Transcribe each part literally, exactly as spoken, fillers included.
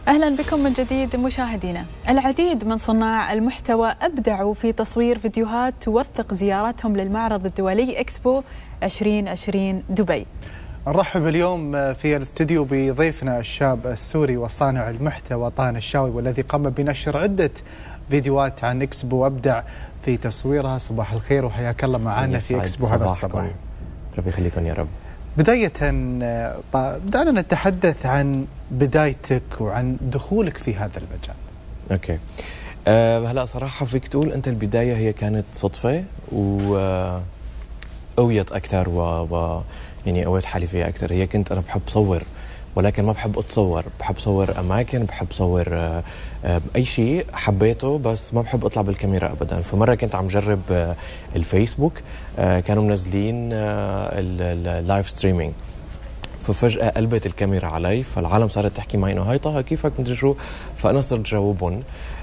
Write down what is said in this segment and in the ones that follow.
أهلا بكم من جديد مشاهدينا. العديد من صناع المحتوى أبدعوا في تصوير فيديوهات توثق زيارتهم للمعرض الدولي إكسبو عشرين عشرين دبي. نرحب اليوم في الاستديو بضيفنا الشاب السوري وصانع المحتوى طه النشاوي، والذي قام بنشر عدة فيديوهات عن إكسبو وأبدع في تصويرها. صباح الخير وحياك الله معنا في إكسبو هذا الصباح. ربي يخليكم يا رب. بداية دعنا نتحدث عن بدايتك وعن دخولك في هذا المجال. اوكي. أه هلا صراحة فيك تقول انت البداية هي كانت صدفة وقويت اكثر و... و يعني قويت حالي فيها اكثر. هي كنت انا بحب صور، ولكن ما بحب اتصور، بحب صور اماكن، بحب صور أه أه اي شيء حبيته، بس ما بحب اطلع بالكاميرا ابدا. فمره كنت عم جرب أه الفيسبوك، أه كانوا منزلين أه اللايف ستريمينج، ففجأة قلبت الكاميرا علي، فالعالم صارت تحكي معي انه هاي طه كيفك مدري شو، فانا صرت جاوبهم.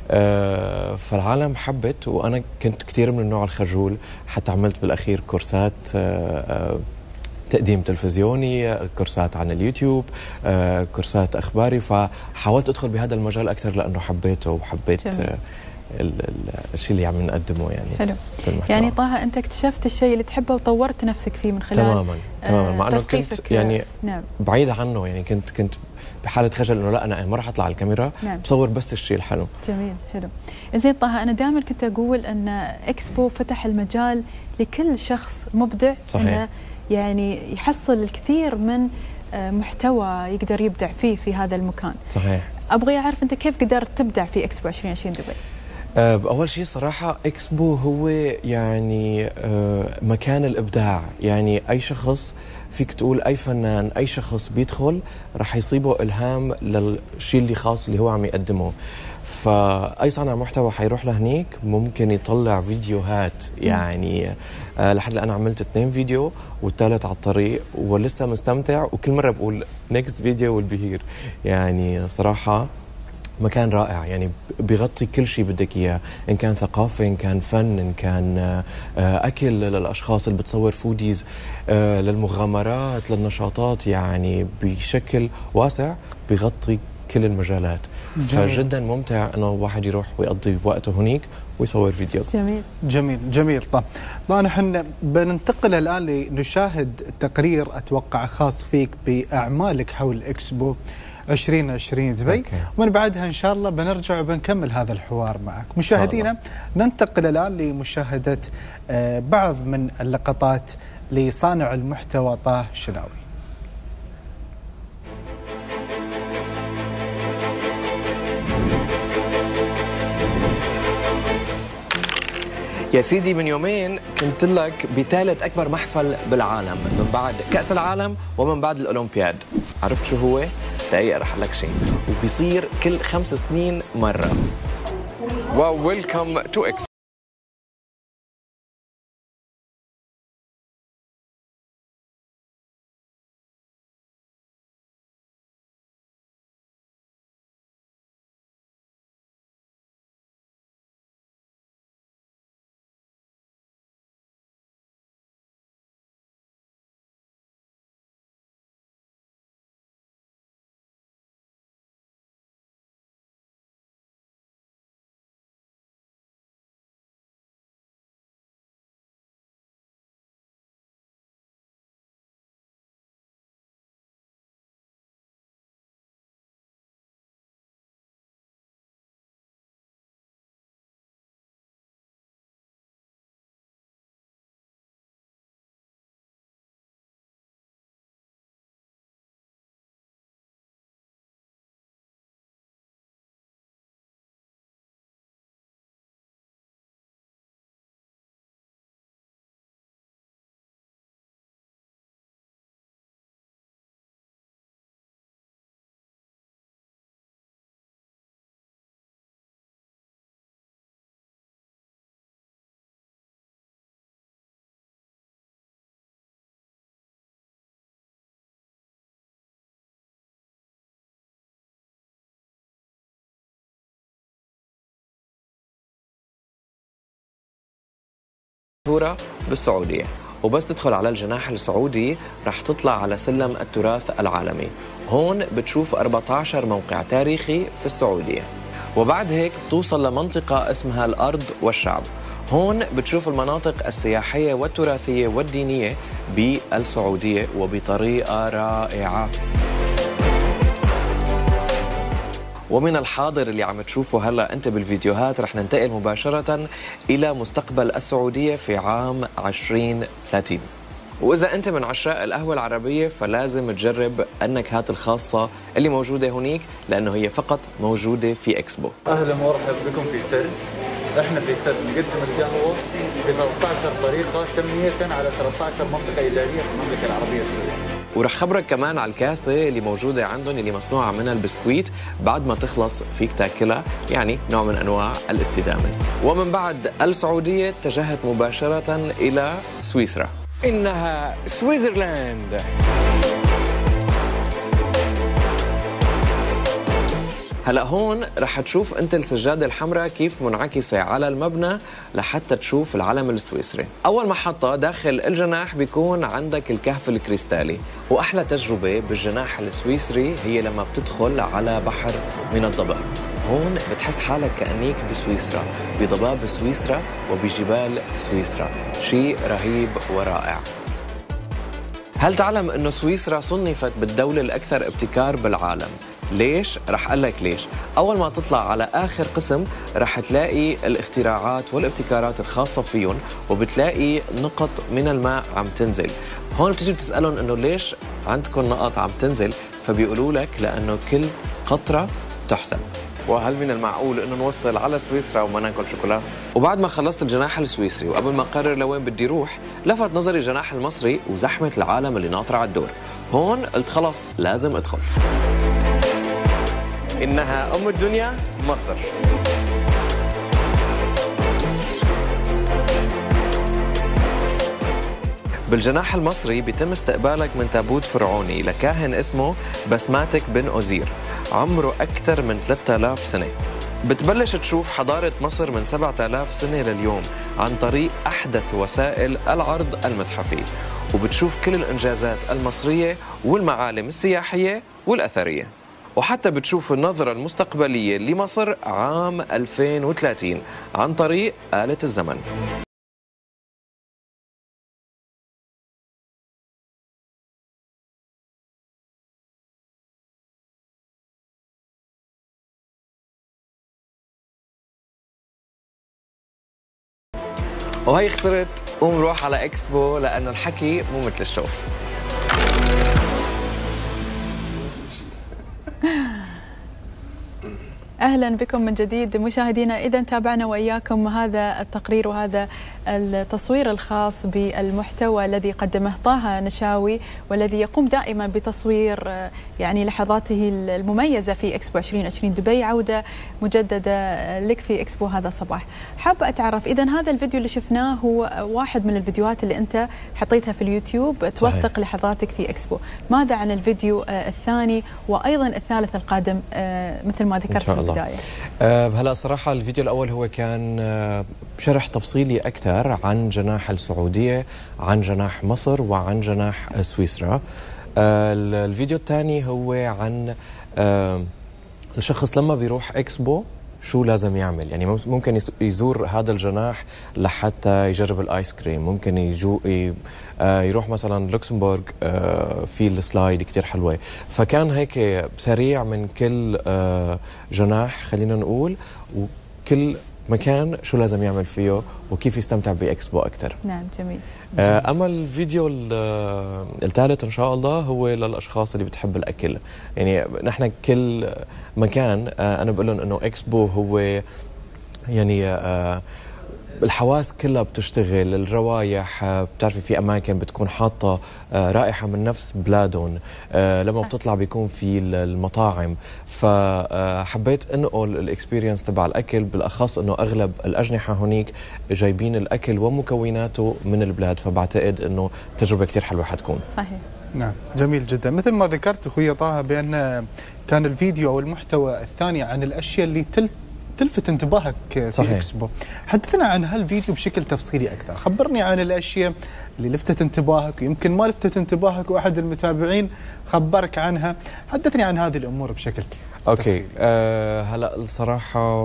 أه فالعالم حبت، وانا كنت كثير من النوع الخجول، حتى عملت بالاخير كورسات أه تقديم تلفزيوني، كورسات عن اليوتيوب، أه كورسات اخباري، فحاولت ادخل بهذا المجال اكثر لانه حبيته وحبيت أه الشيء اللي عم نقدمه. يعني حلو. يعني طه انت اكتشفت الشيء اللي تحبه وطورت نفسك فيه من خلال تماما تماما مع انه كنت يعني نعم. بعيد عنه، يعني كنت كنت بحاله خجل انه لا انا ما راح اطلع على الكاميرا، نعم. بصور بس الشيء الحلو. جميل. حلو. زين طه، انا دائما كنت اقول ان اكسبو فتح المجال لكل شخص مبدع، صحيح. انه يعني يحصل الكثير من محتوى يقدر يبدع فيه في هذا المكان. صحيح. ابغى اعرف انت كيف قدرت تبدع في اكسبو عشرين عشرين دبي؟ أول شيء صراحة إكسبو هو يعني مكان الإبداع. يعني أي شخص، فيك تقول أي فنان، أي شخص بيدخل رح يصيبه إلهام للشيء اللي خاص اللي هو عم يقدمه. فأي صانع محتوى حيروح لهنيك ممكن يطلع فيديوهات. يعني أه لحد الآن عملت اثنين فيديو والثالث على الطريق ولسه مستمتع، وكل مرة بقول نيكست فيديو والبهير. يعني صراحة مكان رائع، يعني بيغطي كل شيء بدك اياه، ان كان ثقافه، ان كان فن، ان كان اكل للاشخاص اللي بتصور فوديز، للمغامرات، للنشاطات، يعني بشكل واسع بيغطي كل المجالات. جميل. فجدا ممتع انه الواحد يروح ويقضي وقته هنيك ويصور فيديو. جميل جميل جميل. طب طبعا نحن بننتقل الان لنشاهد تقرير اتوقع خاص فيك باعمالك حول اكسبو عشرين عشرين دبي، ومن بعدها إن شاء الله بنرجع وبنكمل هذا الحوار معك. مشاهدينا ننتقل الآن لمشاهدة بعض من اللقطات لصانع المحتوى طه الشناوي. يا سيدي من يومين كنت لك بثالث أكبر محفل بالعالم من بعد كأس العالم ومن بعد الأولمبياد. عرفت شو هو؟ دقيقة رح لك شيء، وبيصير كل خمس سنين مرة. واو، ويلكم تو اكس. بالسعودية، وبس تدخل على الجناح السعودي رح تطلع على سلم التراث العالمي. هون بتشوف أربعة عشر موقع تاريخي في السعودية، وبعد هيك بتوصل لمنطقة اسمها الأرض والشعب. هون بتشوف المناطق السياحية والتراثية والدينية بالسعودية وبطريقة رائعة. ومن الحاضر اللي عم تشوفه هلا انت بالفيديوهات رح ننتقل مباشرة الى مستقبل السعودية في عام عشرين ثلاثين. واذا انت من عشاق القهوة العربية فلازم تجرب النكهات الخاصة اللي موجودة هنيك، لانه هي فقط موجودة في اكسبو. اهلا ومرحبا بكم في سرد. احنا في سرد نقدم القهوة ب ثلاث عشرة طريقة تمنية على ثلاث عشرة منطقة إدارية في المملكة العربية السعودية. ورح خبرك كمان على الكاسة اللي موجودة عندهم اللي مصنوعة منها البسكويت، بعد ما تخلص فيك تاكلها، يعني نوع من أنواع الاستدامة. ومن بعد السعودية اتجهت مباشرة إلى سويسرا. إنها سويسرلاند. هلا هون رح تشوف انت السجاده الحمراء كيف منعكسه على المبنى لحتى تشوف العلم السويسري. اول محطه داخل الجناح بيكون عندك الكهف الكريستالي، واحلى تجربه بالجناح السويسري هي لما بتدخل على بحر من الضباب. هون بتحس حالك كأنيك بسويسرا، بضباب سويسرا وبجبال سويسرا، شيء رهيب ورائع. هل تعلم انه سويسرا صنفت بالدوله الاكثر ابتكار بالعالم؟ ليش؟ رح أقول لك ليش. أول ما تطلع على آخر قسم رح تلاقي الاختراعات والابتكارات الخاصة فيهم، وبتلاقي نقط من الماء عم تنزل. هون بتجي بتسألهم إنه ليش عندكم نقط عم تنزل؟ فبيقولوا لك لأنه كل قطرة تحسب. وهل من المعقول إنه نوصل على سويسرا وما ناكل شوكولا؟ وبعد ما خلصت الجناح السويسري وقبل ما أقرر لوين بدي روح، لفت نظري الجناح المصري وزحمة العالم اللي ناطرة على الدور. هون قلت خلص لازم أدخل. إنها أم الدنيا مصر. بالجناح المصري بيتم استقبالك من تابوت فرعوني لكاهن اسمه بسماتك بن أوزير، عمره أكثر من ثلاثة آلاف سنة. بتبلش تشوف حضارة مصر من سبعة آلاف سنة لليوم عن طريق أحدث وسائل العرض المتحفي، وبتشوف كل الإنجازات المصرية والمعالم السياحية والأثرية، وحتى بتشوف النظرة المستقبلية لمصر عام ألفين وثلاثين عن طريق آلة الزمن. وهي خسرت، قوم روح على اكسبو لأنه الحكي مو مثل الشوف. أهلا بكم من جديد مشاهدينا. إذا تابعنا وإياكم هذا التقرير وهذا التصوير الخاص بالمحتوى الذي قدمه طه نشاوي، والذي يقوم دائما بتصوير يعني لحظاته المميزة في إكسبو عشرين عشرين دبي. عودة مجددة لك في إكسبو هذا الصباح. حابة أتعرف، إذا هذا الفيديو اللي شفناه هو واحد من الفيديوهات اللي أنت حطيتها في اليوتيوب توثق صحيح. لحظاتك في إكسبو. ماذا عن الفيديو الثاني وأيضا الثالث القادم مثل ما ذكرت في البداية؟ أه هلا صراحة الفيديو الأول هو كان أه شرح تفصيلي أكثر عن جناح السعودية، عن جناح مصر، وعن جناح سويسرا. أه الفيديو الثاني هو عن أه الشخص لما بيروح إكسبو شو لازم يعمل. يعني ممكن يزور هذا الجناح لحتى يجرب الآيس كريم، ممكن يجو يروح مثلا لوكسمبورغ في السلايد كتير حلوة. فكان هيك سريع من كل جناح خلينا نقول، وكل مكان شو لازم يعمل فيه وكيف يستمتع بإكسبو أكتر. نعم جميل. أما الفيديو الثالث إن شاء الله هو للأشخاص اللي بتحب الأكل. يعني نحن كل مكان أنا بقول لهم إنه إكسبو هو يعني الحواس كلها بتشتغل، الروايح بتعرفي في أماكن بتكون حاطة رائحة من نفس بلادهم، لما بتطلع بيكون في المطاعم. فحبيت انقل الاكسبيرينس تبع الأكل، بالأخص أنه أغلب الأجنحة هناك جايبين الأكل ومكوناته من البلاد، فبعتقد أنه تجربة كتير حلوة حتكون. صحيح. نعم جميل جدا. مثل ما ذكرت أخوي طه بأن كان الفيديو أو المحتوى الثاني عن الأشياء اللي تل تلفت انتباهك في صحيح. اكسبو. حدثنا عن هالفيديو بشكل تفصيلي اكثر، خبرني عن الاشياء اللي لفتت انتباهك ويمكن ما لفتت انتباهك واحد المتابعين خبرك عنها، حدثني عن هذه الامور بشكل اوكي تفصيلي. أه هلا الصراحه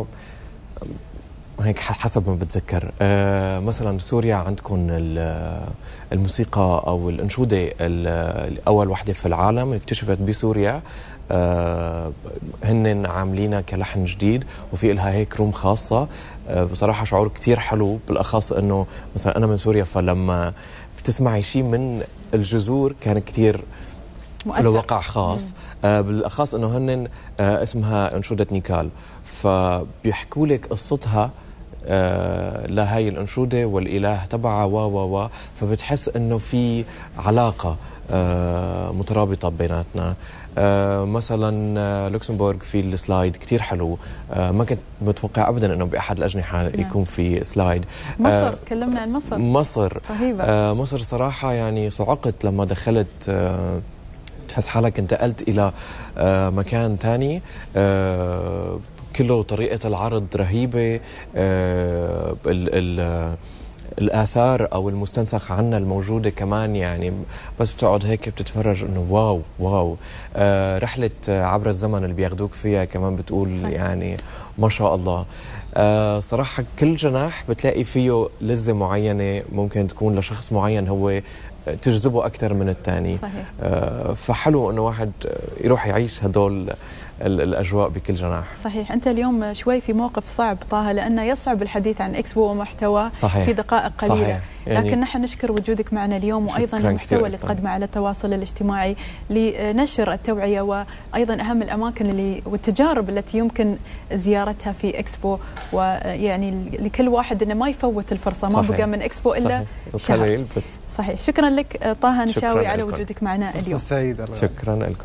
هيك حسب ما بتذكر، أه مثلا سوريا عندكم الموسيقى او الانشوده اول وحده في العالم اكتشفت بسوريا، أه هن عاملينها كلحن جديد وفي لها هيك روم خاصه. أه بصراحه شعور كثير حلو، بالاخص انه مثلا انا من سوريا، فلما بتسمعي شيء من الجذور كان كثير له وقع خاص. آه بالاخص انه هن آه اسمها انشوده نيكال، فبيحكوا لك قصتها آه لهي الانشوده والاله تبعها و و و فبتحس انه في علاقه آه مترابطه بيناتنا. آه مثلا آه لوكسمبورغ في السلايد كتير حلو، آه ما كنت متوقع ابدا انه باحد الاجنحه نعم. يكون في سلايد. مصر آه تكلمنا عن مصر. مصر رهيبه. آه مصر صراحه يعني صعقت لما دخلت، آه تحس حالك انتقلت الى آه مكان ثاني، آه كله طريقه العرض رهيبه، آه ال ال الآثار أو المستنسخ عنا الموجودة كمان، يعني بس بتقعد هيك بتتفرج إنه واو واو. آه رحلة عبر الزمن اللي بياخدوك فيها كمان بتقول صحيح. يعني ما شاء الله. آه صراحة كل جناح بتلاقي فيه لذة معينة ممكن تكون لشخص معين هو تجذبه أكثر من الثاني. آه فحلو إنه واحد يروح يعيش هدول الأجواء بكل جناح. صحيح. أنت اليوم شوي في موقف صعب طه، لأنه يصعب الحديث عن إكسبو ومحتوى صحيح. في دقائق قليلة. صحيح. يعني لكن نحن نشكر وجودك معنا اليوم، وأيضا المحتوى اللي تقدمه على التواصل الاجتماعي لنشر التوعية، وأيضا أهم الأماكن اللي والتجارب التي يمكن زيارتها في إكسبو، ويعني لكل واحد إنه ما يفوت الفرصة. ما بقى من إكسبو إلا شهر. بس. صحيح. شكرا لك طه نشاوي على وجودك معنا اليوم. سعيد. شكرا لكم.